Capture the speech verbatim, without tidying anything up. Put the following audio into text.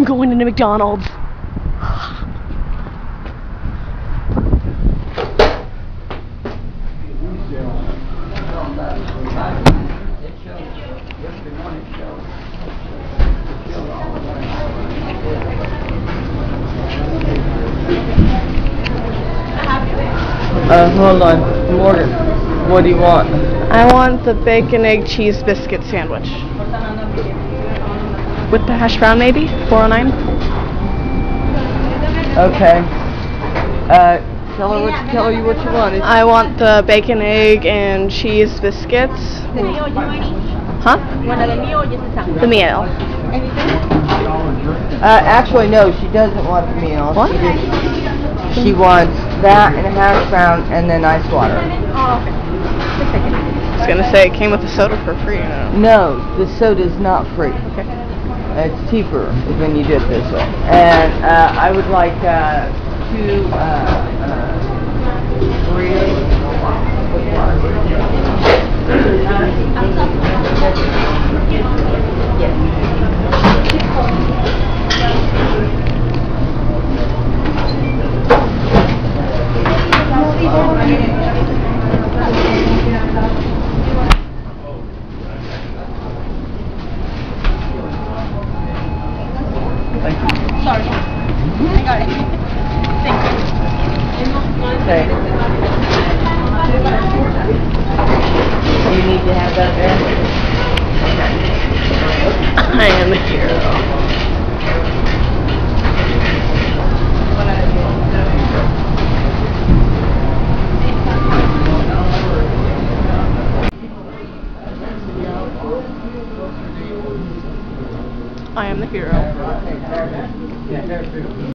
going into McDonald's. Uh, hold on. Morgan, what do you want? I want the bacon, egg, cheese, biscuit sandwich. With the hash brown, maybe? four oh nine? Okay. Uh, tell her what you, tell her what you wanted. I want the bacon, egg, and cheese biscuits. Huh? The meal. Uh, actually, no, she doesn't want the meal. What? She, just, she wants that and a hash brown and then ice water. I was gonna say it came with a soda for free. You know. No, the soda's not free. Okay. It's cheaper when you do it this way. And uh, I would like uh, two uh, uh, burritos. Thank you. Sorry. I got it. Thank you. Okay. You need to have that there? I am a hero. I am the hero.